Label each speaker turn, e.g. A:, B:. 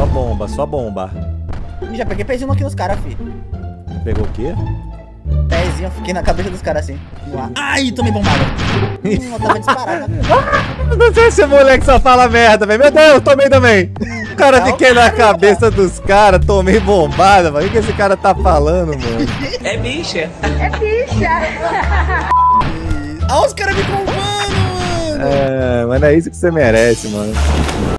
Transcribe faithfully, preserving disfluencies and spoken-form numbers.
A: Só bomba, só bomba.
B: Ih, já peguei pezinho aqui nos caras, fi.
A: Pegou o quê?
B: Pezinho, fiquei na cabeça dos caras assim. Ai, tomei bombada. Hum, eu tava disparado.
A: Não sei se o moleque só fala merda, velho. Meu Deus, tomei também. O cara, fiquei na cabeça dos caras, tomei bombada, mano. O que esse cara tá falando, mano?
C: É bicha.
D: É bicha.
B: Ah, os caras me bombando, mano.
A: É, mas não é isso que você merece, mano.